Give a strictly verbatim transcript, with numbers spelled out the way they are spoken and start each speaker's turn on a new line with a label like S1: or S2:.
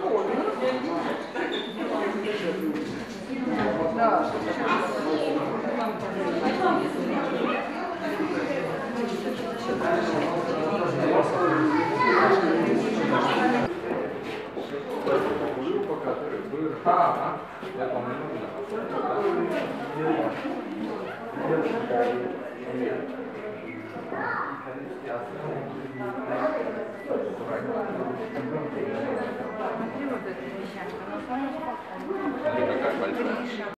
S1: Да.
S2: А, я помню.
S1: Смотри, вот эта вещь, она самая спокойная.
S2: Какая большая.